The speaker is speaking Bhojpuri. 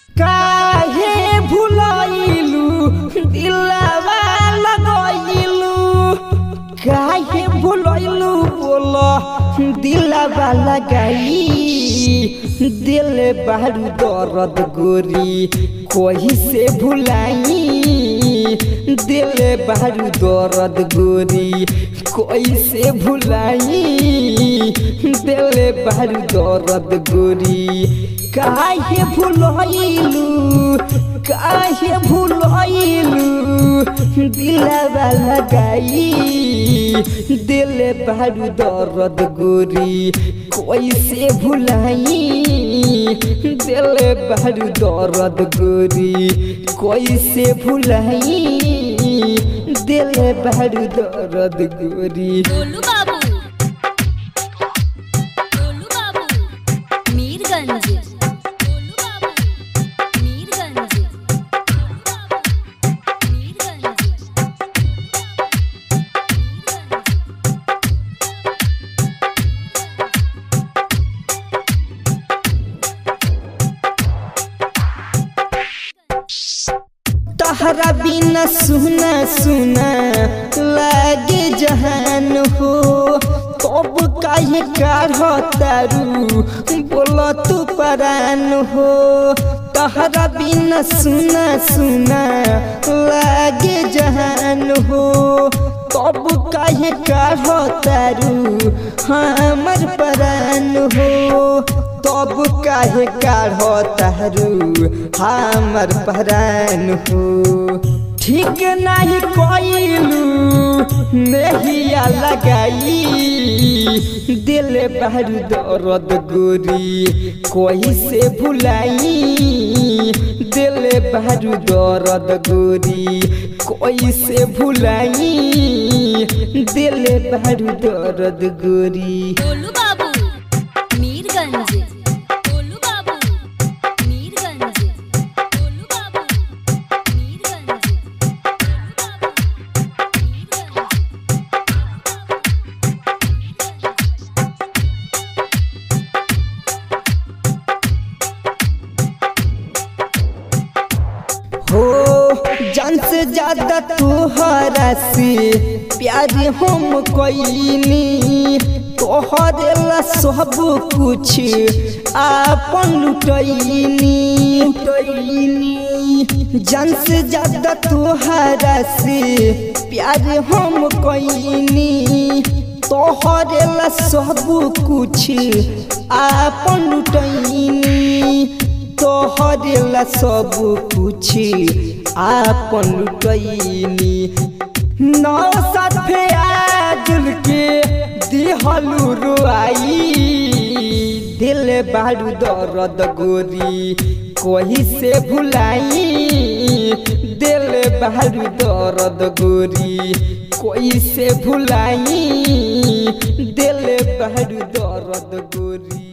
काहे भुलाइलू दिलवा लगाइलू काहे भुलाइलू बोला दिलवा लगाई दिल बारू दर्द गोरी कोई से भुलाई दिल बारू दर्द गोरी कोई से भुलाई दिल बारू दर्द गोरी काहे भुलाइलू दिलवा लगाई दिल बारू दर्द गोरी कोई से भुलाई दिल बारू दर्द गोरी कोई से भुलाई दिल बारू दर्द गोरी। गोलू बाबू मीरगंज तहरा बिना सुना सुना लागे जहान हो तब काहे काढ़तारू बोला तू परान हो तहरा बिना सुना सुना लागे जहान हो तब काहे काढ़तारू हमर परान हो तब काहे काढ़तारू हमर परान हो ठीक नहीं कोइलू नहिया लगाई दिल बारू दर्द गोरी कोई से भुलाई दिल बारू दर्द गोरी कोई से भुलाई दिल बारू दर्द गोरी। गोलू बाबू मीरगंज हो जान से ज्यादा तोहरा से प्यार हम कईनी तोहरे ला सब कुछ आपन लुटैनी जान से ज्यादा तोहरा से प्यार हम कईनी तोहरे ला सब कुछ आपन लुटैनी तोहरे ला सब कुछ आपन लुटैनी नौ साथे आजुल के दिहलू रुआई दिल बारू दर्द गोरी कोई से भुलाई दिल बारू दर्द गोरी कोई से भुलाई दिल बारू दर्द गोरी।